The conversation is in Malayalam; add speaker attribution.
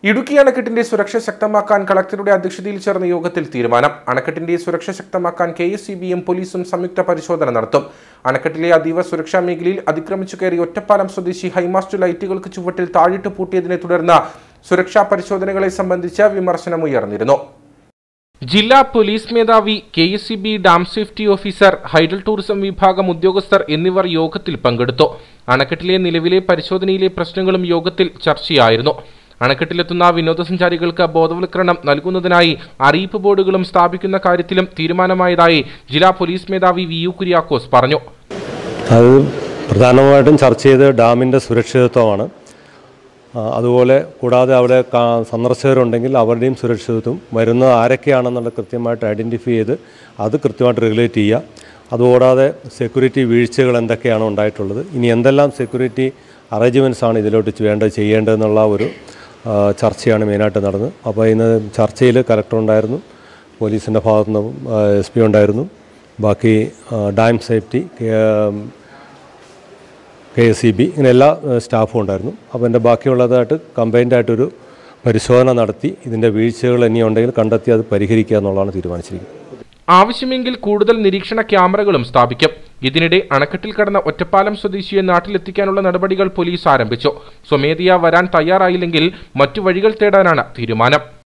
Speaker 1: ഇടുക്കി അണക്കെട്ടിന്റെ സുരക്ഷ ശക്തമാക്കാൻ കളക്ടറുടെ അധ്യക്ഷതയിൽ ചേർന്ന യോഗത്തിൽ തീരുമാനം. അണക്കെട്ടിന്റെ സുരക്ഷ ശക്തമാക്കാൻ KSEBയും പോലീസും സംയുക്ത പരിശോധന നടത്തും. അണക്കെട്ടിലെ അതീവ സുരക്ഷാ മേഖലയിൽ അതിക്രമിച്ചു കയറി ഒറ്റപ്പാലം സ്വദേശി ഹൈമാസ്റ്റ് ലൈറ്റുകൾക്ക് ചുവട്ടിൽ താഴിട്ട് പൂട്ടിയതിനെ തുടർന്ന് സുരക്ഷാ പരിശോധനകളെ സംബന്ധിച്ച് വിമർശനമുയർന്നിരുന്നു. ജില്ലാ പോലീസ് മേധാവി, KSEB dam safety officer, hydel tourism വിഭാഗം ഉദ്യോഗസ്ഥർ എന്നിവർ യോഗത്തിൽ പങ്കെടുത്തു. അണക്കെട്ടിലെ നിലവിലെ പരിശോധനയിലെ പ്രശ്നങ്ങളും യോഗത്തിൽ ചർച്ചയായിരുന്നു. അണക്കെട്ടിലെത്തുന്ന വിനോദസഞ്ചാരികൾക്ക് ബോധവൽക്കരണം നൽകുന്നതിനായി അറിയിപ്പ് ബോർഡുകളും സ്ഥാപിക്കുന്ന കാര്യത്തിലും തീരുമാനമായതായി ജില്ലാ പോലീസ് മേധാവി VU കുര്യാക്കോസ് പറഞ്ഞു.
Speaker 2: അത് പ്രധാനമായിട്ടും ചർച്ച ചെയ്ത് ഡാമിൻ്റെ സുരക്ഷിതത്വമാണ്. അതുപോലെ കൂടാതെ അവിടെ സന്ദർശകരുണ്ടെങ്കിൽ അവരുടെയും സുരക്ഷിതത്വം, വരുന്നത് ആരൊക്കെയാണെന്നുള്ള കൃത്യമായിട്ട് ഐഡൻറ്റിഫൈ ചെയ്ത് അത് കൃത്യമായിട്ട് റെഗുലേറ്റ് ചെയ്യുക. അതുകൂടാതെ സെക്യൂരിറ്റി വീഴ്ചകൾ എന്തൊക്കെയാണ് ഉണ്ടായിട്ടുള്ളത്, ഇനി എന്തെല്ലാം സെക്യൂരിറ്റി അറേഞ്ച്മെൻറ്റ്സാണ് ഇതിലോട്ട് ചെയ്യേണ്ടതെന്നുള്ള ഒരു ചർച്ചയാണ് മെയിനായിട്ട് നടന്നത്. അപ്പോൾ ഇന്ന് ചർച്ചയിൽ കലക്ടർ ഉണ്ടായിരുന്നു, പോലീസിൻ്റെ ഭാഗത്തുനിന്ന് SP ഉണ്ടായിരുന്നു, ബാക്കി ഡാം സേഫ്റ്റി, KSEB, ഇങ്ങനെ എല്ലാ സ്റ്റാഫും ഉണ്ടായിരുന്നു. അപ്പോൾ എൻ്റെ ബാക്കിയുള്ളതായിട്ട് കമ്പൈൻഡായിട്ടൊരു പരിശോധന നടത്തി ഇതിൻ്റെ വീഴ്ചകൾ ഇനിയുണ്ടെങ്കിൽ കണ്ടെത്തി അത് പരിഹരിക്കുക എന്നുള്ളതാണ് തീരുമാനിച്ചിരിക്കുന്നത്.
Speaker 1: ആവശ്യമെങ്കിൽ കൂടുതൽ നിരീക്ഷണ ക്യാമറകളും സ്ഥാപിക്കും. ഇതിനിടെ അണക്കെട്ടിൽ കടന്ന ഒറ്റപ്പാലം സ്വദേശിയെ നാട്ടിലെത്തിക്കാനുള്ള നടപടികൾ പോലീസ് ആരംഭിച്ചു. സ്വമേധയാ വരാൻ തയ്യാറായില്ലെങ്കിൽ മറ്റു വഴികൾ തേടാനാണ് തീരുമാനം.